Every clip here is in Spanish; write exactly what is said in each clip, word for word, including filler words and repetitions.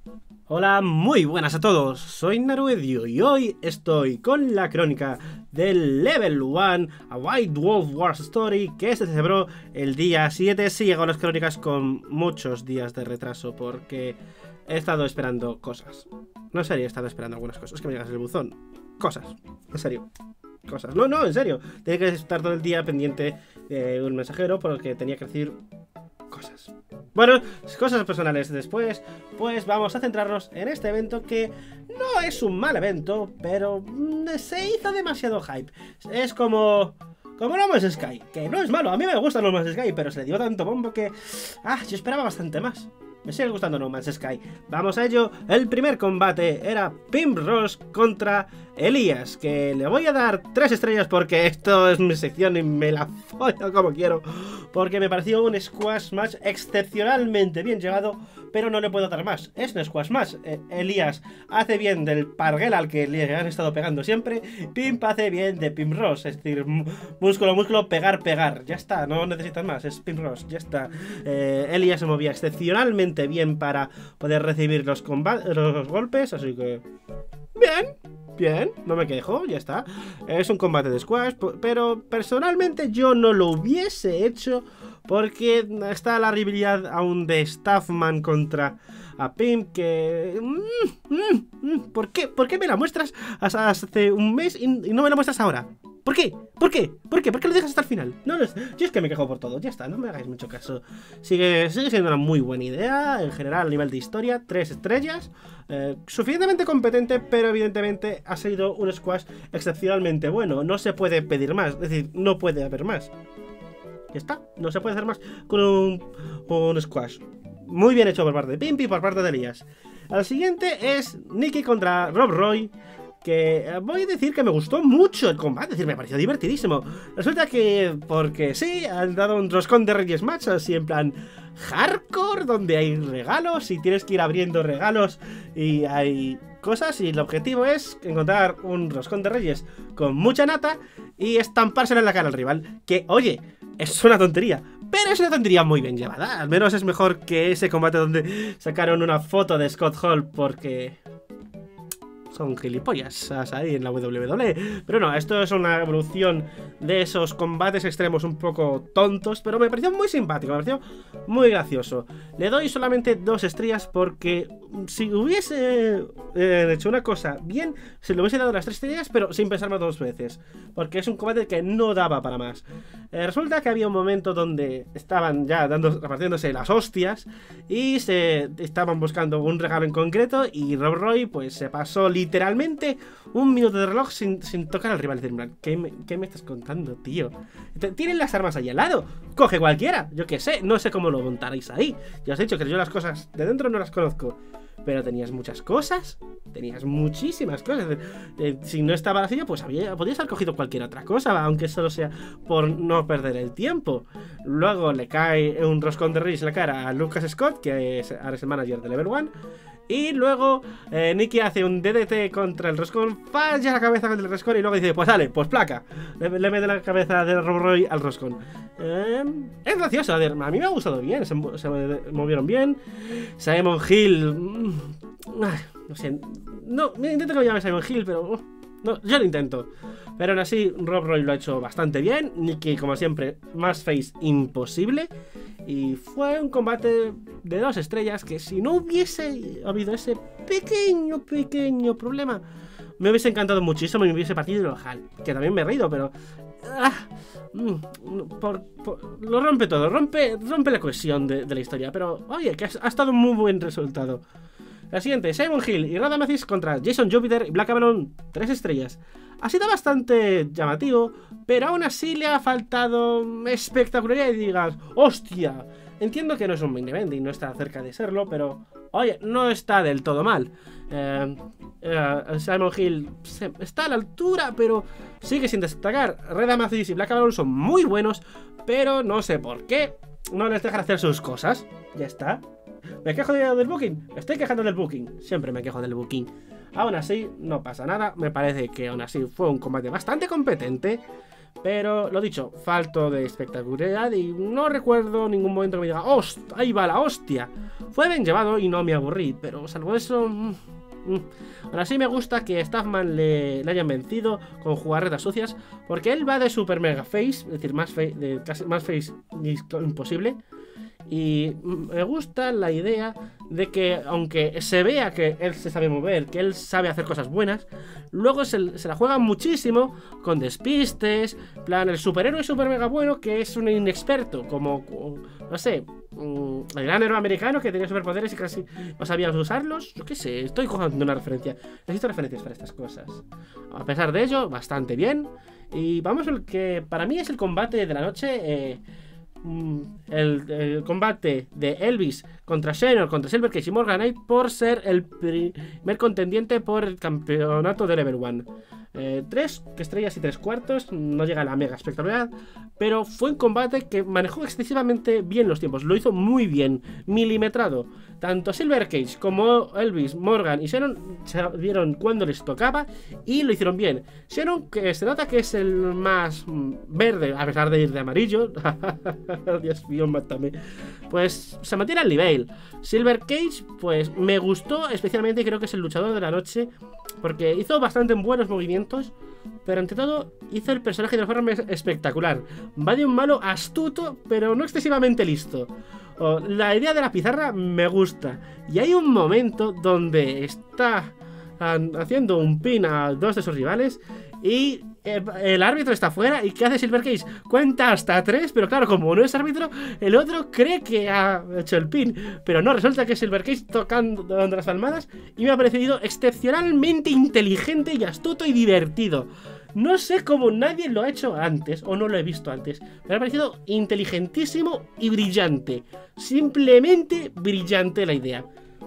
Hola, muy buenas a todos, soy Naruedio y hoy estoy con la crónica del Level uno a White Wolf Wars Story que se celebró el día siete. Sí, llegó las crónicas con muchos días de retraso porque he estado esperando cosas. No, en serio, he estado esperando algunas cosas. Es que me llegas el buzón. Cosas, en serio. Cosas. No, no, en serio. Tenía que estar todo el día pendiente de un mensajero porque tenía que decir cosas. Bueno, cosas personales después, pues vamos a centrarnos en este evento que no es un mal evento, pero se hizo demasiado hype. Es como... como No Man's Sky, que no es malo, a mí me gusta No Man's Sky, pero se le dio tanto bombo que... ah, yo esperaba bastante más. Me sigue gustando No Man's Sky. Vamos a ello. El primer combate era Pim Ross contra Elías, que le voy a dar tres estrellas porque esto es mi sección y me la follo como quiero, porque me pareció un squash match excepcionalmente bien llevado, pero no le puedo dar más. Es un squash match. Eh, Elías hace bien del parguel al que le han estado pegando siempre. Pim hace bien de Pim Ross, es decir, músculo, músculo, pegar, pegar. Ya está, no necesitas más, es Pim Ross, ya está. Eh, Elías se movía excepcionalmente bien para poder recibir los, los golpes, así que... bien, bien, no me quejo, ya está. Es un combate de squash, pero personalmente yo no lo hubiese hecho porque está la rivalidad aún de Staffman contra a Pim que... Mm, mm, mm, ¿Por qué? ¿Por qué me la muestras hasta hace un mes y no me la muestras ahora? ¿Por qué? ¿Por qué? ¿Por qué? ¿Por qué lo dejas hasta el final? No, no, yo es que me quejo por todo, ya está, no me hagáis mucho caso. Sigue, sigue siendo una muy buena idea, en general a nivel de historia, tres estrellas, eh, suficientemente competente, pero evidentemente ha sido un squash excepcionalmente bueno, no se puede pedir más, es decir, no puede haber más. Ya está, no se puede hacer más con un, un squash. Muy bien hecho por parte de Pimpi y por parte de Elías. El siguiente es Nikki contra Rob Roy, que voy a decir que me gustó mucho el combate, es decir, me pareció divertidísimo. Resulta que, porque sí, han dado un roscón de Reyes match así en plan hardcore, donde hay regalos y tienes que ir abriendo regalos y hay cosas, y el objetivo es encontrar un roscón de Reyes con mucha nata y estampárselo en la cara al rival, que, oye, es una tontería, pero es una tontería muy bien llevada. Al menos es mejor que ese combate donde sacaron una foto de Scott Hall porque... son gilipollas ahí en la W W E. Pero no, esto es una evolución de esos combates extremos un poco tontos, pero me pareció muy simpático, me pareció muy gracioso. Le doy solamente dos estrellas porque si hubiese eh, hecho una cosa bien, se le hubiese dado las tres estrellas, pero sin pensarme dos veces, porque es un combate que no daba para más. Eh, resulta que había un momento donde estaban ya dando, repartiéndose las hostias y se estaban buscando un regalo en concreto y Rob Roy pues se pasó literalmente un minuto de reloj sin, sin tocar al rival. ¿Qué me, ¿Qué me estás contando, tío? Tienen las armas ahí al lado, coge cualquiera, yo qué sé, no sé cómo lo montaréis ahí. Ya os he dicho que yo las cosas de dentro no las conozco, pero tenías muchas cosas, tenías muchísimas cosas. Eh, si no estaba vacío, pues había, podías haber cogido cualquier otra cosa, aunque solo sea por no perder el tiempo. Luego le cae un roscón de Reyes en la cara a Lucas Scott, que es, ahora es el manager de Level uno. Y luego eh, Nikki hace un D D T contra el roscón, falla la cabeza contra el roscón y luego dice, pues dale, pues placa. Le, le mete la cabeza de Rob Roy al roscón. Eh, es gracioso, a ver, a mí me ha gustado bien, se, se movieron bien. Simon Hill... Mm, no sé, no, intento que me llame Simon Hill, pero... no, yo lo intento. Pero aún así, Rob Roy lo ha hecho bastante bien. Nikki, como siempre, más face imposible. Y fue un combate de dos estrellas que si no hubiese habido ese pequeño, pequeño problema, me hubiese encantado muchísimo y me hubiese partido el ojal. Que también me he reído, pero... ah, por, por, lo rompe todo, rompe, rompe la cohesión de, de la historia. Pero, oye, que ha, ha estado un muy buen resultado. La siguiente, Simon Hill y Radamathis contra Jason Jupiter y Black Avalon, tres estrellas. Ha sido bastante llamativo, pero aún así le ha faltado espectacularidad y digas, ¡hostia! Entiendo que no es un main event y no está cerca de serlo, pero, oye, no está del todo mal. Eh, eh, Simon Hill se, está a la altura, pero sigue sin destacar. Radamathis y Black Avalon son muy buenos, pero no sé por qué no les dejan hacer sus cosas. Ya está. ¿Me quejo de, del booking? Estoy quejando del booking. Siempre me quejo del booking. Aún así, no pasa nada. Me parece que aún así fue un combate bastante competente. Pero lo dicho, falto de espectacularidad y no recuerdo ningún momento que me diga, ¡host! ¡Ahí va la hostia! Fue bien llevado y no me aburrí, pero salvo eso... Mmm, mmm. Ahora sí me gusta que Staffman le, le hayan vencido con jugarretas sucias, porque él va de super mega face, es decir, más, fe, de casi, más face imposible. Y me gusta la idea de que, aunque se vea que él se sabe mover, que él sabe hacer cosas buenas, luego se, se la juega muchísimo con despistes, plan el superhéroe super mega bueno que es un inexperto, como, no sé, el gran héroe americano que tenía superpoderes y casi no sabía usarlos. Yo qué sé, estoy cogiendo una referencia. Necesito referencias para estas cosas. A pesar de ello, bastante bien. Y vamos al que para mí es el combate de la noche. eh, El, el combate de Elvis contra Shannon, contra Silver Cage y Morgan Knight por ser el primer contendiente por el campeonato de Level uno. Eh, tres estrellas y tres cuartos, no llega a la mega espectacularidad, pero fue un combate que manejó excesivamente bien los tiempos, lo hizo muy bien, milimetrado. Tanto Silver Cage como Elvis, Morgan y Shannon sabieron cuándo les tocaba y lo hicieron bien. Shannon, que se nota que es el más verde, a pesar de ir de amarillo, Dios mío, mátame, pues se mantiene al nivel. Silver Cage, pues me gustó especialmente, creo que es el luchador de la noche, porque hizo bastante buenos movimientos, pero ante todo hizo el personaje de una forma espectacular. Va de un malo astuto, pero no excesivamente listo. Oh, la idea de la pizarra me gusta. Y hay un momento donde está haciendo un pin a dos de sus rivales y el árbitro está fuera. ¿Y qué hace Silver Cage? Cuenta hasta tres, pero claro, como no es árbitro, el otro cree que ha hecho el pin, pero no, resulta que es Silver Cage tocando dando las palmadas. Y me ha parecido excepcionalmente inteligente y astuto y divertido. No sé cómo nadie lo ha hecho antes, o no lo he visto antes. Me ha parecido inteligentísimo y brillante. Simplemente brillante la idea.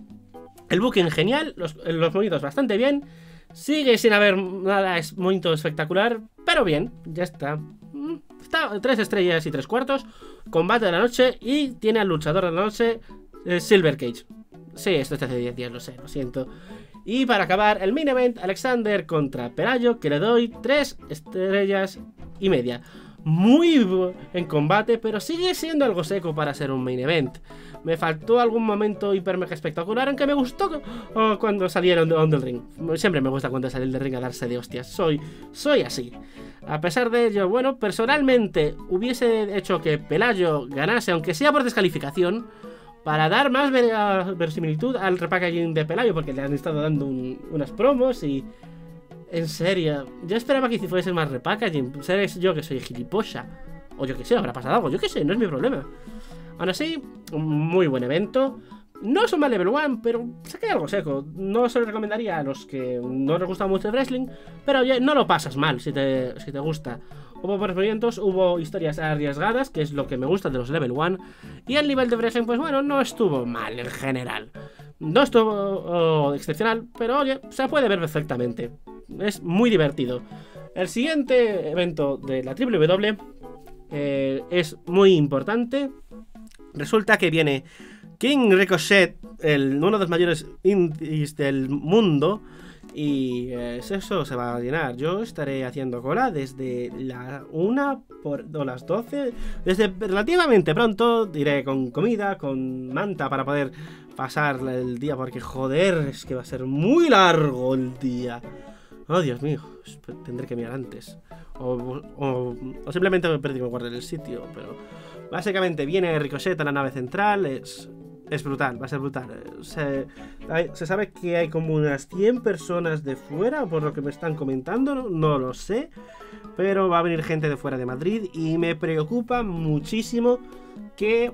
El booking genial, los, los movimientos bastante bien. Sigue sin haber nada es muy espectacular, pero bien, ya está. Está tres estrellas y tres cuartos. Combate de la noche y tiene al luchador de la noche, eh, Silver Cage. Sí, esto es hace diez días, lo sé, lo siento. Y para acabar, el main event, Alexander contra Pelayo, que le doy tres estrellas y media. Muy en combate, pero sigue siendo algo seco para ser un main event. Me faltó algún momento hiper mega espectacular, aunque me gustó oh, cuando salieron de On the Ring. Siempre me gusta cuando salen del ring a darse de hostias. Soy, soy así. A pesar de ello, bueno, personalmente hubiese hecho que Pelayo ganase, aunque sea por descalificación, para dar más verosimilitud al repackaging de Pelayo, porque le han estado dando un, unas promos y... En serio, yo esperaba que fuese más repackaging. Seréis yo que soy gilipollas, o yo que sé, habrá pasado algo, yo que sé, no es mi problema. Aún así, un muy buen evento. No es un mal level uno, pero saqué algo seco. No se lo recomendaría a los que no les gusta mucho el wrestling, pero oye, no lo pasas mal si te, si te gusta. Hubo buenos movimientos, hubo historias arriesgadas, que es lo que me gusta de los level uno. Y el nivel de wrestling, pues bueno, no estuvo mal en general. No estuvo oh, excepcional, pero oye, se puede ver perfectamente. Es muy divertido. El siguiente evento de la W W eh, es muy importante. Resulta que viene King Ricochet, el, uno de los mayores indies del mundo. Y eh, eso se va a llenar. Yo estaré haciendo cola desde la una por, o las doce. Desde relativamente pronto. Iré con comida, con manta para poder pasar el día. Porque joder, es que va a ser muy largo el día. Oh, Dios mío, tendré que mirar antes. O, o, o simplemente me perdí, me guardé el sitio. Pero básicamente viene Ricochet a la nave central. Es, es brutal, va a ser brutal. Se, hay, se sabe que hay como unas cien personas de fuera, por lo que me están comentando. No, no lo sé. Pero va a venir gente de fuera de Madrid. Y me preocupa muchísimo que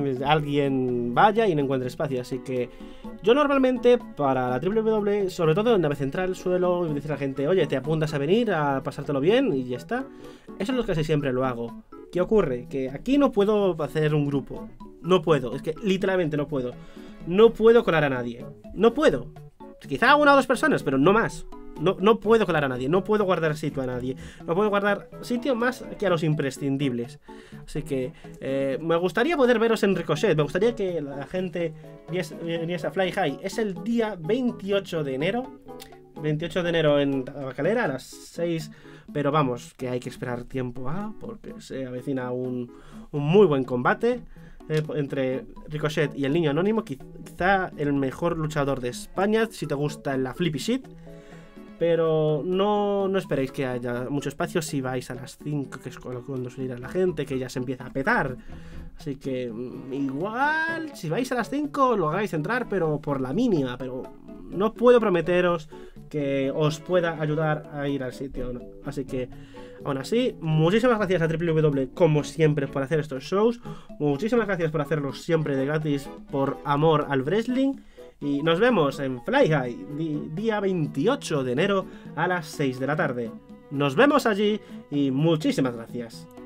alguien vaya y no encuentre espacio. Así que yo normalmente para la W W, sobre todo en nave central, suelo decir a la gente: oye, te apuntas a venir a pasártelo bien y ya está. Eso es lo que casi siempre lo hago. ¿Qué ocurre? Que aquí no puedo hacer un grupo. No puedo, es que literalmente no puedo. No puedo colar a nadie. No puedo. Quizá una o dos personas, pero no más. No, no puedo colar a nadie, no puedo guardar sitio a nadie. No puedo guardar sitio más que a los imprescindibles. Así que eh, me gustaría poder veros en Ricochet. Me gustaría que la gente viniese a Fly High. Es el día veintiocho de enero. veintiocho de enero en Tabacalera a las seis. Pero vamos, que hay que esperar tiempo a, porque se avecina un, un muy buen combate eh, entre Ricochet y el Niño Anónimo. Quizá el mejor luchador de España, si te gusta la Flippy Shit. Pero no, no esperéis que haya mucho espacio si vais a las cinco, que es cuando suele ir a la gente, que ya se empieza a petar. Así que igual, si vais a las cinco lo hagáis entrar, pero por la mínima. Pero no puedo prometeros que os pueda ayudar a ir al sitio, ¿no? Así que, aún así, muchísimas gracias a W W, como siempre, por hacer estos shows. Muchísimas gracias por hacerlos siempre de gratis, por amor al wrestling. Y nos vemos en Fly High, di día veintiocho de enero a las seis de la tarde. Nos vemos allí y muchísimas gracias.